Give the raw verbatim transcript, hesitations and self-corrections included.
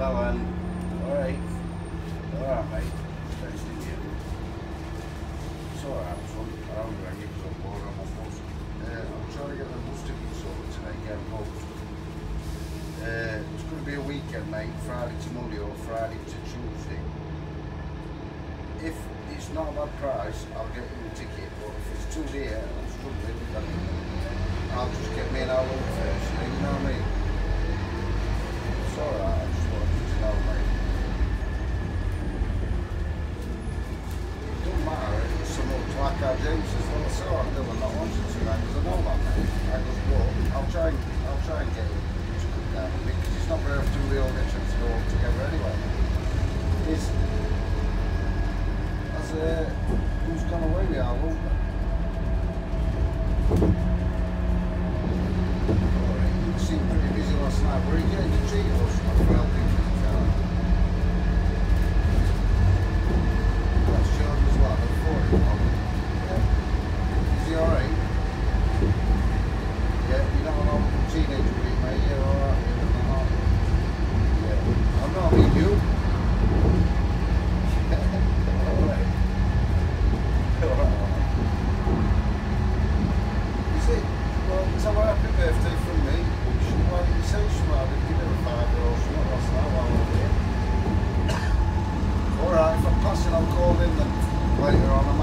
Alan. Alright. Alright, mate. Nice to meet you. It's alright, son. I don't ring you because I'm bored on my bus. Uh, I'm trying to get the bus ticket sorted tonight, get booked. Uh, it's going to be a weekend, mate. Friday to Monday or Friday to Tuesday. If it's not a bad price, I'll get you a ticket. But if it's too dear, I'm struggling, then I'll just get me an hour first. You know what I mean? It's alright, I just wanted you to know, mate. It don't matter if it's some up to like our James says, well, I saw I'm doing not wanting to, right? Because I know that, mate. I goes, well, I'll try and, I'll try and get it to come down, because it's not very often we all get a chance to go all together anyway. It's, as uh, who's gone away with our won't they? Alright, you seemed pretty busy last night. Were you getting the treat or something for helping you? That's Jordan as well, the forty one. Yeah. Is he alright? Yeah, you're not an old teenage breed, mate. You're alright. You're not. Yeah. I'm not with you. Alright. Alright. Is it? Well, tell her happy birthday from me. Why didn't you say something? I didn't give her a five or something last night while I was here. Alright, if I'm passing, I'll call in then later on.